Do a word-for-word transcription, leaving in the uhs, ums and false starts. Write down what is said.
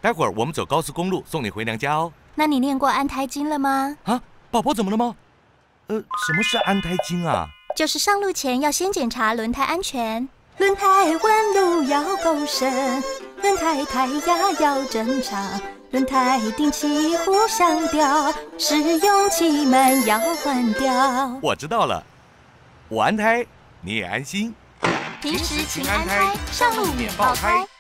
待会儿我们走高速公路送你回娘家哦。 那你念过安胎经了吗？ 啊，宝宝怎么了吗？呃，什么是安胎经啊？ 就是上路前要先检查轮胎安全，轮胎纹路要够深，轮胎胎压要正常，轮胎定期互相调，试用期满要换掉。 我知道了，我安胎，你也安心。 平时勤安胎，上路免爆胎。